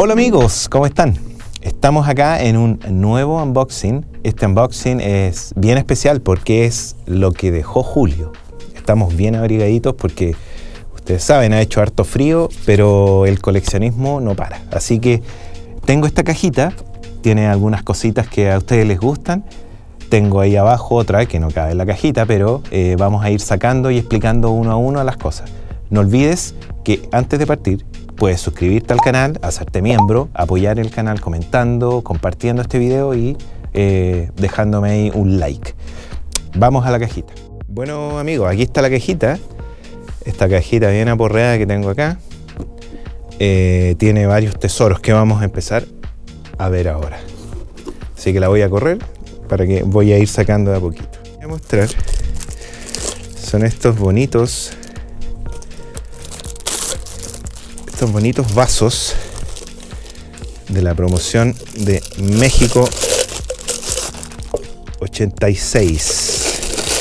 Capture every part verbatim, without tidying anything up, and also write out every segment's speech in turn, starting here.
Hola amigos, ¿cómo están? Estamos acá en un nuevo unboxing. Este unboxing es bien especial porque es lo que dejó Julio. Estamos bien abrigaditos porque ustedes saben, ha hecho harto frío, pero el coleccionismo no para. Así que tengo esta cajita, tiene algunas cositas que a ustedes les gustan. Tengo ahí abajo otra que no cabe en la cajita, pero eh, vamos a ir sacando y explicando uno a uno las cosas. No olvides que antes de partir puedes suscribirte al canal, hacerte miembro, apoyar el canal comentando, compartiendo este video y eh, dejándome ahí un like. Vamos a la cajita. Bueno amigos, aquí está la cajita. Esta cajita bien aporreada que tengo acá. Eh, tiene varios tesoros que vamos a empezar a ver ahora. Así que la voy a correr para que voy a ir sacando de a poquito. Voy a mostrar. Son estos bonitos... Estos bonitos vasos de la promoción de México ochenta y seis.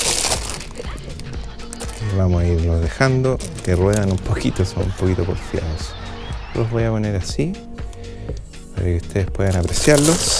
Vamos a irlos dejando que ruedan un poquito, son un poquito porfiados. Los voy a poner así para que ustedes puedan apreciarlos.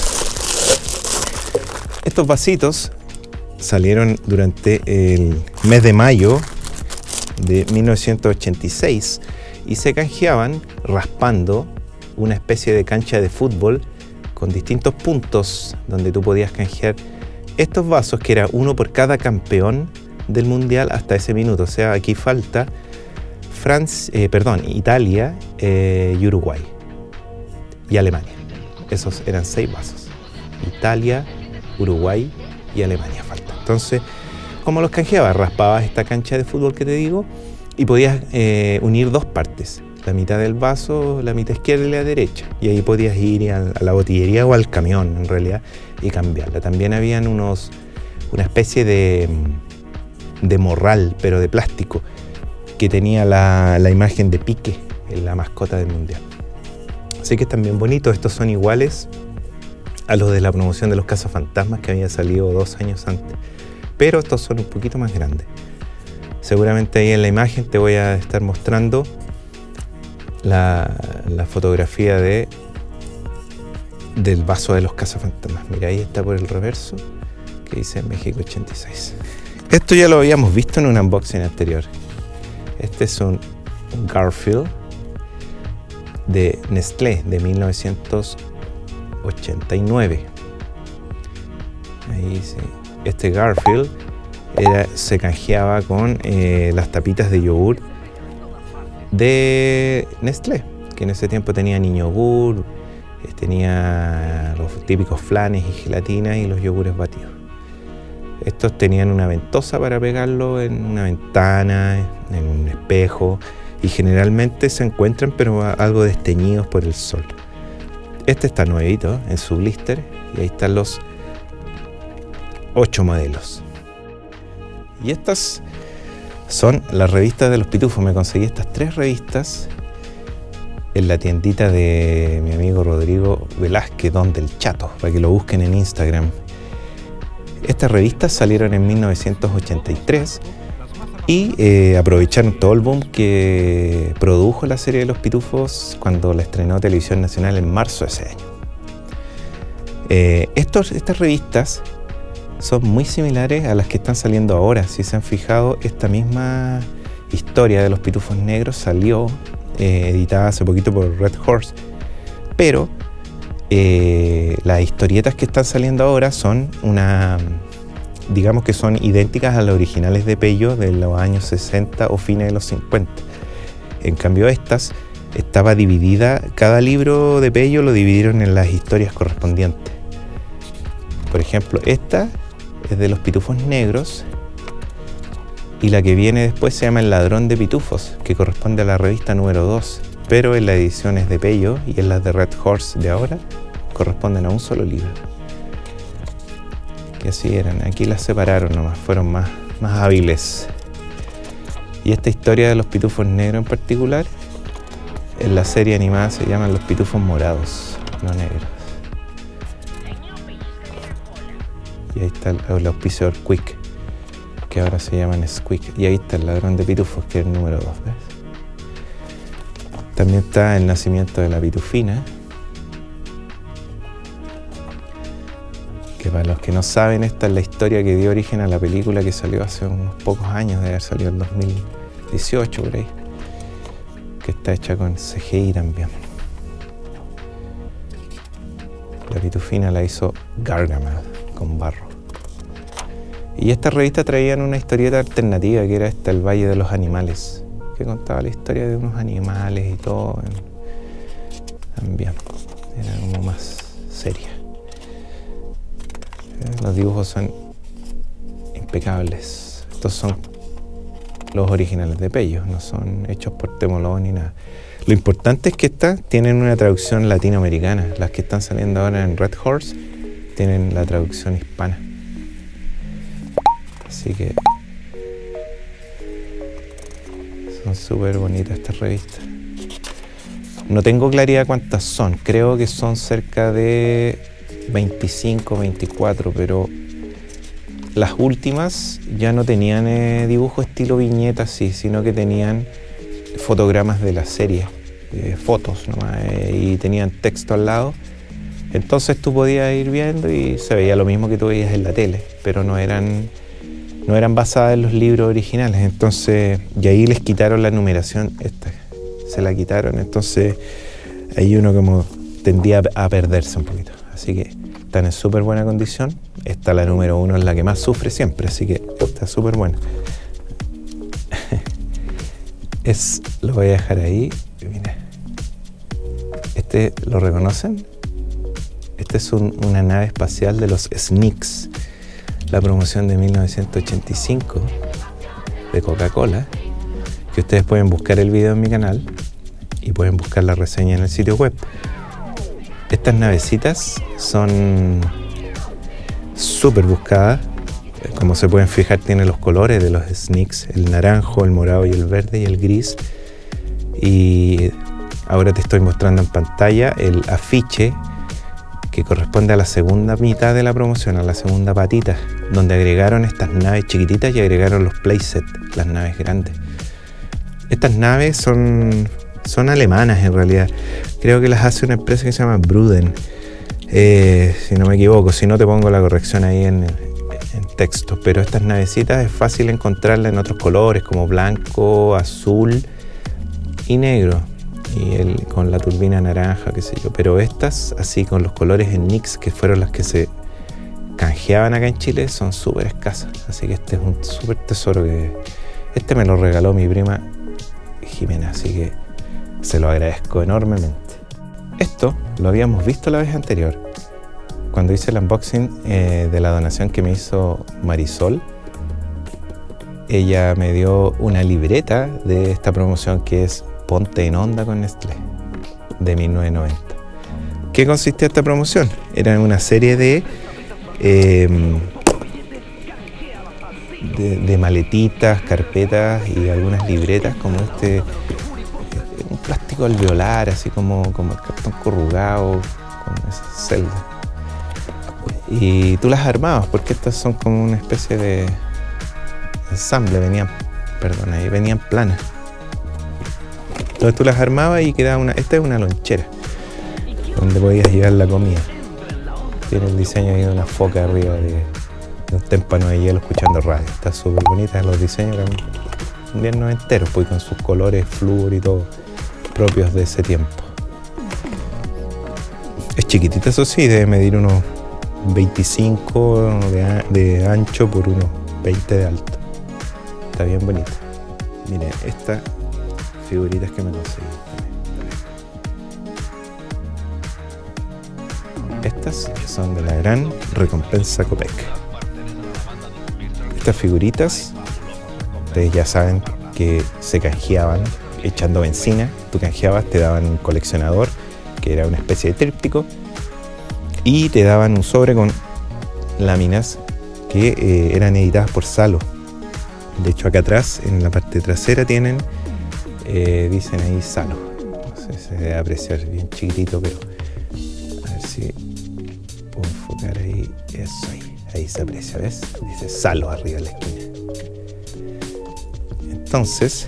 Estos vasitos salieron durante el mes de mayo de mil novecientos ochenta y seis y se canjeaban raspando una especie de cancha de fútbol con distintos puntos donde tú podías canjear estos vasos, que era uno por cada campeón del mundial hasta ese minuto. O sea, aquí falta Francia, eh, perdón, Italia eh, y Uruguay y Alemania. Esos eran seis vasos. Italia, Uruguay y Alemania falta. Entonces, ¿cómo los canjeabas? Raspabas esta cancha de fútbol que te digo y podías eh, unir dos partes, la mitad del vaso, la mitad izquierda y la derecha, y ahí podías ir a, a la botillería o al camión en realidad y cambiarla. También habían unos, una especie de, de morral, pero de plástico, que tenía la, la imagen de Piqué, la mascota del mundial. Así que están bien bonitos. Estos son iguales a los de la promoción de los cazafantasmas que había salido dos años antes, pero estos son un poquito más grandes. Seguramente ahí en la imagen te voy a estar mostrando la, la fotografía de, del vaso de los cazafantasmas. Mira, ahí está por el reverso que dice México ochenta y seis. Esto ya lo habíamos visto en un unboxing anterior. Este es un Garfield de Nestlé de mil novecientos ochenta y nueve. Ahí sí. Este Garfield Era, se canjeaba con eh, las tapitas de yogur de Nestlé, que en ese tiempo tenía Niñogur, eh, tenía los típicos flanes y gelatinas y los yogures batidos. Estos tenían una ventosa para pegarlo en una ventana, en un espejo, y generalmente se encuentran pero algo desteñidos por el sol. Este está nuevito en su blister y ahí están los ocho modelos. Y estas son las revistas de los pitufos. Me conseguí estas tres revistas en la tiendita de mi amigo Rodrigo Velázquez, Don del Chato, para que lo busquen en Instagram. Estas revistas salieron en mil novecientos ochenta y tres y eh, aprovecharon todo el boom que produjo la serie de los pitufos cuando la estrenó Televisión Nacional en marzo de ese año. Eh, estos, estas revistas son muy similares a las que están saliendo ahora. Si se han fijado, esta misma historia de los pitufos negros salió eh, editada hace poquito por Red Horse, pero eh, las historietas que están saliendo ahora son una, digamos que son idénticas a las originales de Pello de los años sesenta o fines de los cincuenta. En cambio, estas estaba dividida, cada libro de Pello lo dividieron en las historias correspondientes. Por ejemplo, esta es de los pitufos negros y la que viene después se llama El ladrón de pitufos, que corresponde a la revista número dos, pero en las ediciones de Pello y en las de Red Horse de ahora corresponden a un solo libro. Que así eran, aquí las separaron nomás, fueron más, más hábiles. Y esta historia de los pitufos negros en particular, en la serie animada se llaman los pitufos morados, no negros. Y ahí está el, el auspiciador Quick, que ahora se llaman Squeak. Y ahí está el ladrón de pitufos, que es el número dos, ¿ves? También está el nacimiento de la pitufina, Que para los que no saben, esta es la historia que dio origen a la película que salió hace unos pocos años, de haber salido en dos mil dieciocho por ahí, que está hecha con C G I también. La pitufina la hizo Gargamel, con barro. Y esta revista traían una historieta alternativa que era esta, El Valle de los Animales, que contaba la historia de unos animales y todo. También era como más seria. Los dibujos son impecables. Estos son los originales de Pello, no son hechos por Temolón ni nada. Lo importante es que estas tienen una traducción latinoamericana. Las que están saliendo ahora en Red Horse tienen la traducción hispana. Así que son súper bonitas estas revistas. No tengo claridad cuántas son. Creo que son cerca de veinticinco, veinticuatro, pero las últimas ya no tenían eh, dibujo estilo viñeta, sí, sino que tenían fotogramas de la serie, eh, fotos nomás, eh, y tenían texto al lado. Entonces tú podías ir viendo y se veía lo mismo que tú veías en la tele, pero no eran, no eran basadas en los libros originales. Entonces, y ahí les quitaron la numeración, esta, se la quitaron, entonces ahí uno como tendía a perderse un poquito. Así que están en súper buena condición. Esta, la número uno, es la que más sufre siempre, así que está súper buena. Es, lo voy a dejar ahí. Mira. Este, ¿lo reconocen? Este es un, una nave espacial de los Snicks, la promoción de mil novecientos ochenta y cinco de Coca-Cola, que ustedes pueden buscar el video en mi canal y pueden buscar la reseña en el sitio web. Estas navecitas son súper buscadas. Como se pueden fijar, tiene los colores de los Snicks, el naranjo, el morado y el verde y el gris. Y ahora te estoy mostrando en pantalla el afiche que corresponde a la segunda mitad de la promoción, a la segunda patita, donde agregaron estas naves chiquititas y agregaron los playsets, las naves grandes. Estas naves son, son alemanas en realidad. Creo que las hace una empresa que se llama Bruden, eh, si no me equivoco. Si no, te pongo la corrección ahí en, en texto. Pero estas navecitas es fácil encontrarlas en otros colores, como blanco, azul y negro, y el, con la turbina naranja, qué sé yo. Pero estas, así con los colores en Nix, que fueron las que se canjeaban acá en Chile, son súper escasas. Así que este es un súper tesoro que este me lo regaló mi prima Jimena, así que se lo agradezco enormemente. Esto lo habíamos visto la vez anterior, cuando hice el unboxing eh, de la donación que me hizo Marisol. Ella me dio una libreta de esta promoción que es Ponte en Onda con Nestlé, de mil novecientos noventa. ¿Qué consistía esta promoción? Era una serie de, eh, de, de maletitas, carpetas y algunas libretas como este, un plástico alveolar, así como, como el cartón corrugado, con esas celdas. Y tú las armabas, porque estas son como una especie de ensamble, venían, perdón, ahí venían planas. Entonces tú las armabas y quedaba una, esta es una lonchera, donde podías llevar la comida. Tiene el diseño ahí de una foca arriba de, de un témpano de hielo escuchando radio. Está súper bonita, los diseños eran bien noventeros, pues con sus colores flúor y todo, propios de ese tiempo. Es chiquitita, eso sí, debe medir unos veinticinco de, de ancho por unos veinte de alto. Está bien bonita. Miren, estas figuritas que me conseguí. Estas son de la gran recompensa Copec. Estas figuritas, ustedes ya saben que se canjeaban echando benzina. Tú canjeabas, te daban un coleccionador, que era una especie de tríptico, y te daban un sobre con láminas que eh, eran editadas por Salo. De hecho, acá atrás, en la parte trasera, tienen, eh, dicen ahí Salo. No sé, se debe apreciar bien chiquitito, pero a ver si puedo enfocar ahí. Eso ahí, ahí se aprecia, ¿ves? Dice Salo arriba en la esquina. Entonces,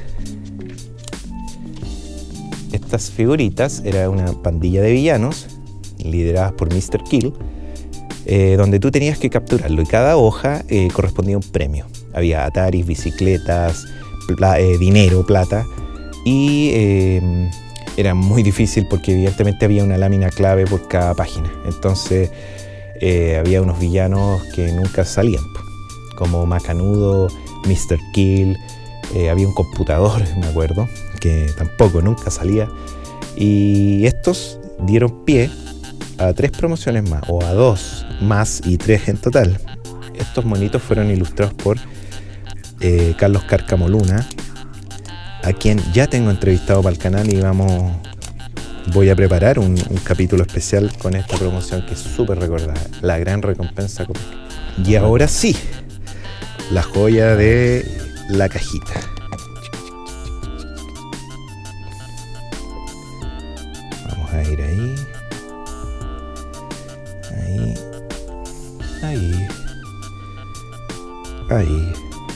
estas figuritas era una pandilla de villanos lideradas por mister Kill, eh, donde tú tenías que capturarlo y cada hoja eh, correspondía a un premio. Había Ataris, bicicletas, pla eh, dinero, plata y eh, era muy difícil porque evidentemente había una lámina clave por cada página. Entonces eh, había unos villanos que nunca salían, como Macanudo, mister Kill, eh, había un computador, me acuerdo, que tampoco nunca salía. Y estos dieron pie a tres promociones más, o a dos más y tres en total. Estos monitos fueron ilustrados por eh, Carlos Cárcamo Luna, a quien ya tengo entrevistado para el canal y vamos, voy a preparar un, un capítulo especial con esta promoción que es súper recordada, La Gran Recompensa Comic. Y ahora sí, la joya de la cajita. Vamos a ir ahí, ahí, ahí, ahí.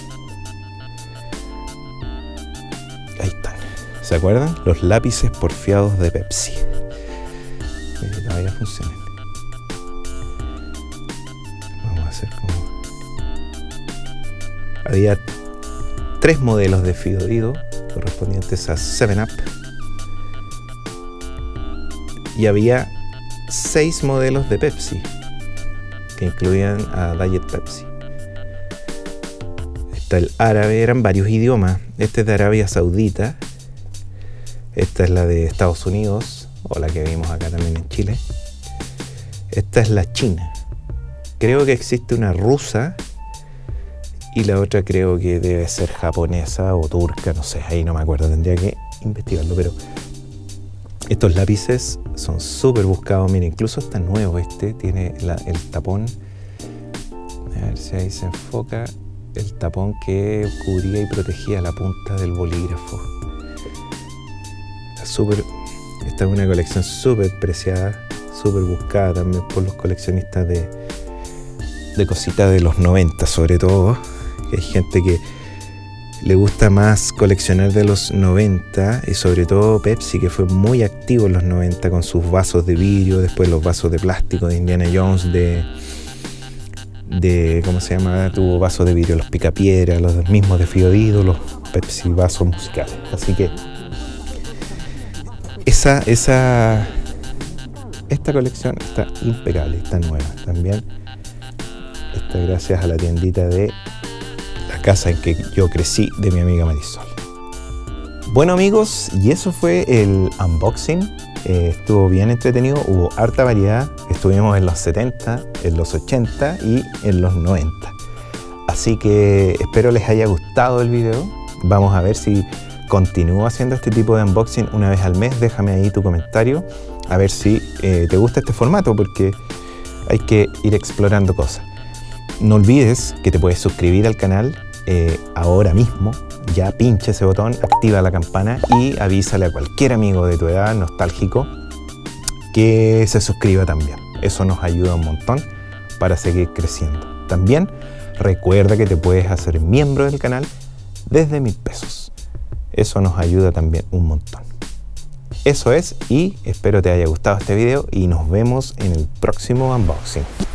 Ahí están. ¿Se acuerdan? Los lápices porfiados de Pepsi. Que todavía funcionan. Vamos a hacer como... Había tres modelos de Fido-Dido correspondientes a seven up y había seis modelos de Pepsi que incluían a Diet Pepsi. Está el árabe, eran varios idiomas. Este es de Arabia Saudita, esta es la de Estados Unidos o la que vimos acá también en Chile. Esta es la China. Creo que existe una rusa y la otra creo que debe ser japonesa o turca, no sé, ahí no me acuerdo, tendría que investigarlo, pero estos lápices son súper buscados. Mira, incluso está nuevo este, tiene la, el tapón, a ver si ahí se enfoca, el tapón que cubría y protegía la punta del bolígrafo. Está súper, esta es una colección súper preciada, súper buscada también por los coleccionistas de, de cositas de los noventa sobre todo. Hay gente que le gusta más coleccionar de los noventa y sobre todo Pepsi, que fue muy activo en los noventa con sus vasos de vidrio, después los vasos de plástico de Indiana Jones, de, de ¿cómo se llama? Tuvo vasos de vidrio, los Picapiedra, los mismos de Fido-Dido, los Pepsi vasos musicales. Así que esa, esa, esta colección está impecable, está nueva también. Está gracias a la tiendita de casa en que yo crecí de mi amiga Marisol. Bueno amigos, y eso fue el unboxing. Eh, estuvo bien entretenido, hubo harta variedad. Estuvimos en los setenta, en los ochenta y en los noventa. Así que espero les haya gustado el video. Vamos a ver si continúo haciendo este tipo de unboxing una vez al mes. Déjame ahí tu comentario a ver si eh, te gusta este formato, porque hay que ir explorando cosas. No olvides que te puedes suscribir al canal eh, ahora mismo. Ya pincha ese botón, activa la campana y avísale a cualquier amigo de tu edad nostálgico que se suscriba también. Eso nos ayuda un montón para seguir creciendo. También recuerda que te puedes hacer miembro del canal desde mil pesos. Eso nos ayuda también un montón. Eso es, y espero te haya gustado este video y nos vemos en el próximo unboxing.